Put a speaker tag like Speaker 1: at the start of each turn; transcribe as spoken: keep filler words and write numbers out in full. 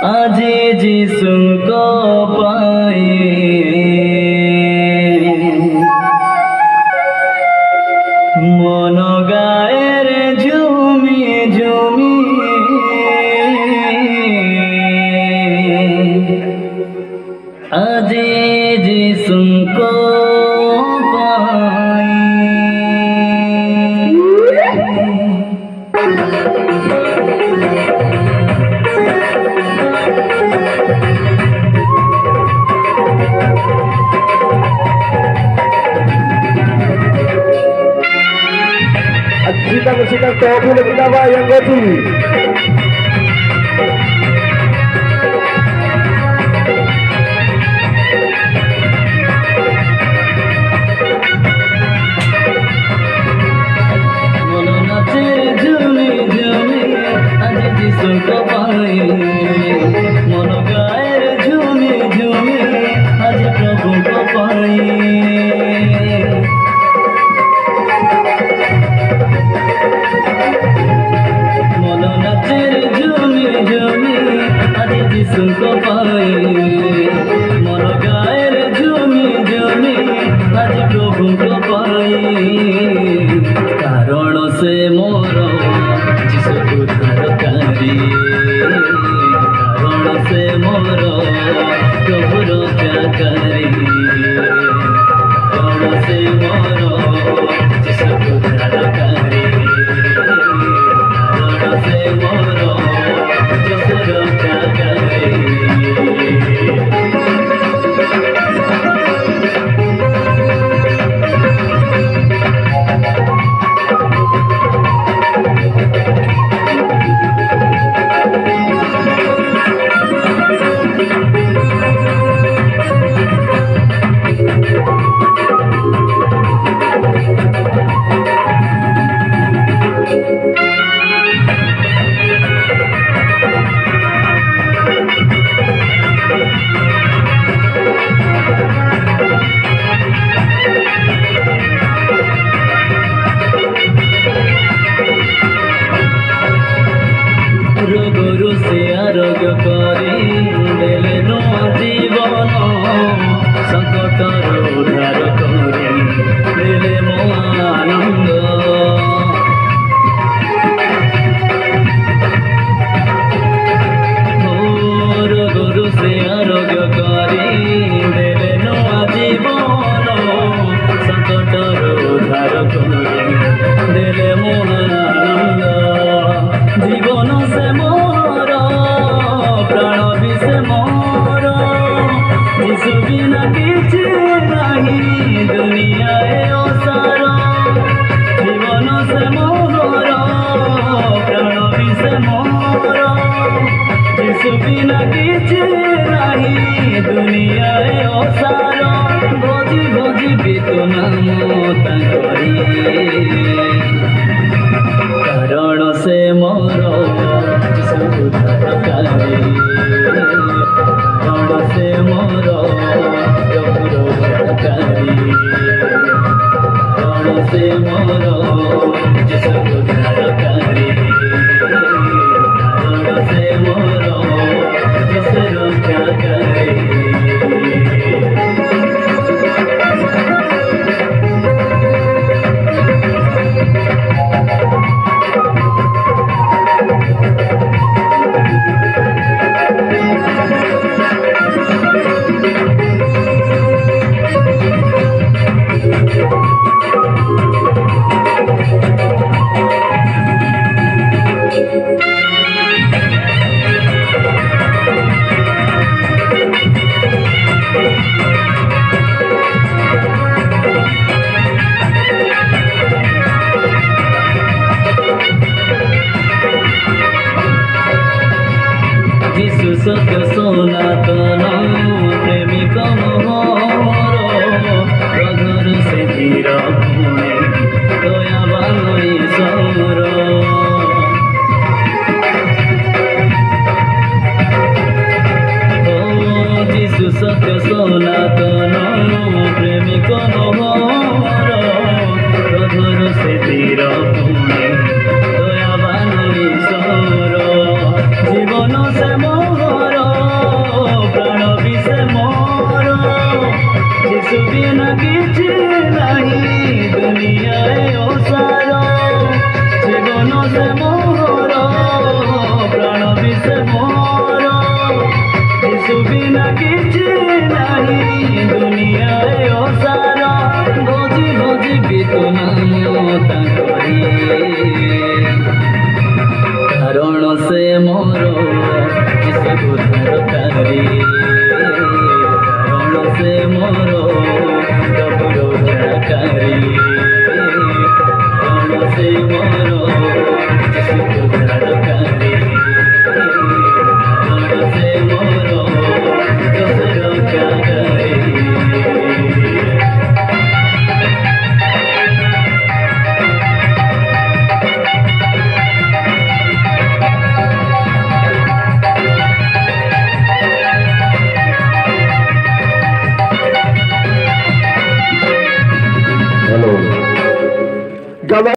Speaker 1: আজি যিশুক পাই মন গায়ের ঝুমি ঝুমি আজি যিশুক পাই
Speaker 2: Kita bersihkan topi lebih tabah yang goti.
Speaker 1: মনো নাচের ঝুমি ঝুমি আজি যিশুক পাই মনো গায়ের ঝুমি ঝুমি আজি প্রভুক পাই মনো নাচের ঝুমি ঝুমি আজি যিশুক পাই মনো গায়ের ঝুমি ঝুমি আজি প্রভুক পাই কারণ সে মোর যিশু উদ্ধারকারী কারণ সে মোর প্রভু রক্ষাকারী কারণ সে মোর যিশু উদ্ধারকারী কারণ সে মোর যিশু রক্ষাকারী ରୋଗରୁ ସେ ଆରୋଗ୍ୟ କରି ଦେଲେ ନୂଆ ଜୀବନ ସଂକଟରୁ ଉଦ୍ଧାର କରି ଦେଲେ ମୋ ଆନନ୍ଦ ରୋଗରୁ ସେ ଆରୋଗ୍ୟ କରି ଦେଲେ ନୂଆ ଜୀବନ ସଂକଟରୁ ଉଦ୍ଧାର କରି ଦେଲେ ମୋ ଆନନ୍ଦ জীবন সে মোর প্রাণ বি সে মোর যিশু বিনা কিছু নাহি দুনিয়ায় অসার জীবন সে মোর প্রাণ বি সে মোর যিশু বিনা কিছু নাহি দুনিয়ায় অসার ভজি ভজি বিতু নাম তাঙ্করি কারণ সে মোর যিশু উদ্ধারকারী কারণ সে মোর প্রভু রক্ষাকারী কারণ সে মোর যিশু উদ্ধারকারী কারণ সে মোর যিশু রক্ষাকারী যিশু সত্য সনাতন প্রেমিক মোহর অধর সে ধীর পুণে দয়াবান ঈশ্বর যিশু সত্য সনাতন প্রেমিক মোহর অধর সে ধীর পুণে দয়াবান ঈশ্বর জীবন সে মোহর बिना किसी नहीं दुनिया रे ओसारा भोजी भोजी गीत नाम ताकरी कारण से मोरो इसको दरकारी कारण से मोरो कबरो जाकारी कारण से मोरो इसको दरकारी कारण से मोरो कबरो जाकारी।
Speaker 2: हेलो।